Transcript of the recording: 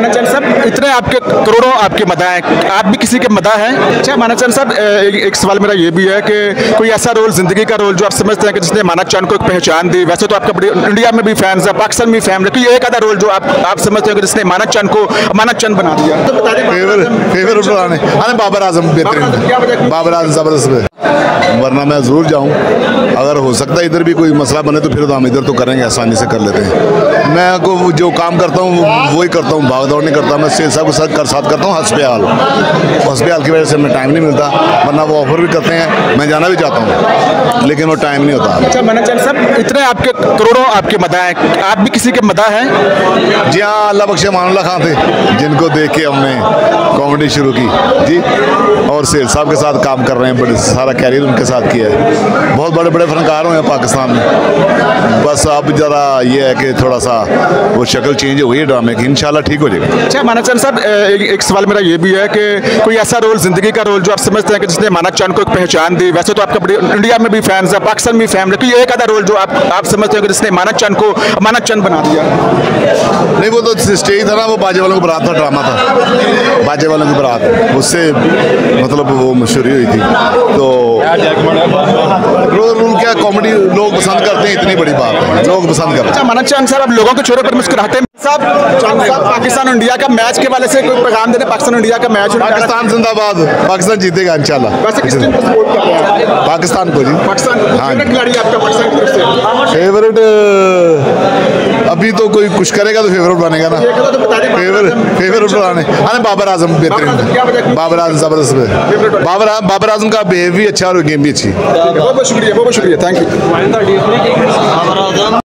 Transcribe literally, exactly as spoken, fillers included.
मानाचंद साहब, इतने आपके करोड़ों आपके मदा हैं, आप भी किसी के मदा हैं। अच्छा मानाचंद साहब, एक सवाल मेरा ये भी है कि कोई ऐसा रोल जिंदगी का रोल जो आप समझते हैं कि जिसने मानाचंद को एक पहचान दी। वैसे तो आपका बड़ी इंडिया में भी फैंस है, पाकिस्तान में भी फैन है, कोई एक आधा रोल जो आप आप समझते हैं कि जिसने मानाचंद को मानाचंद बना दिया, तो बता दें। फेवरेट बनाने अरे बाबर आजम बेहतरीन, बाबर आजम जबरदस्त, वरना मैं जरूर जाऊं। अगर हो सकता है इधर भी कोई मसला बने तो फिर तो हम इधर तो करेंगे, आसानी से कर लेते हैं। मैं को जो काम करता हूँ वही करता हूँ, भाग दौड़ नहीं करता। मैं सेठ साहब के साथ कर साथ करता हूँ हस्पताल हस्पताल की वजह से मैं टाइम नहीं मिलता, वरना वो ऑफर भी करते हैं, मैं जाना भी चाहता हूँ लेकिन वो टाइम नहीं होता। अच्छा मानाचंद साहब, इतने आपके करोड़ों आपके मदा हैं, आप भी किसी के मदा हैं। जी हाँ, अल्लाह बख्शे मानुल्लाह खान थे जिनको देख के हमने कॉमेडी शुरू की जी, और सेठ साहब के साथ काम कर रहे हैं, बड़े सारा कैरियर उनके साथ किया है। बहुत बड़े बड़े फनकार हुए हैं पाकिस्तान में, बस अब ज़रा ये है कि थोड़ा सा वो शक्ल चेंज हुई है ड्रामे की, इंशाल्लाह ठीक हो जाएगा। अच्छा मानाचंद साहब, एक, एक सवाल मेरा ये भी है कि कोई ऐसा रोल जिंदगी का रोल जो आप समझते हैं कि जिसने मानाचंद को एक पहचान दी। वैसे तो आपका बड़ी इंडिया में भी फैंस है, पाकिस्तान में भी फैन है, कोई एक आधा रोल जो आप आप समझते हैं कि जिसने मानाचंद को मानाचंद बना दिया। नहीं, वो तो स्टेज था ना, वो बाजे वालों की बारात था, ड्रामा था बाजे वालों की बारात, उससे मतलब वो मशहूरी हुई थी। तो रोल रूल क्या कॉमेडी लोग पसंद करते हैं, इतनी बड़ी बात है, लोग पसंद करते हैं। अच्छा मानाचंद साहब, आप लोगों के चेहरे पर मुस्कुराते हैं साहब। साहब पाकिस्तान इंडिया का मैच के वाले से कोई पैगाम देने, पाकिस्तान इंडिया का मैच, पाकिस्तान जिंदाबाद, पाकिस्तान जीतेगा इंशाल्लाह। वैसे किस टीम को सपोर्ट कर रहे हैं? पाकिस्तान को जी, पाकिस्तान को। हाँ, फेवरेट खिलाड़ी आपका पाकिस्तान की तरफ से? फेवरेट अभी तो कोई कुछ करेगा तो फेवरेट बनेगा ना, फेवरेट फेवरेट बनाने अरे बाबर आजम बेहतरीन, बाबर आजम जबरदस्त, बाबर बाबर आजम का बिहेव भी अच्छा और गेम भी अच्छी। बहुत बहुत शुक्रिया, बहुत बहुत शुक्रिया, थैंक यू।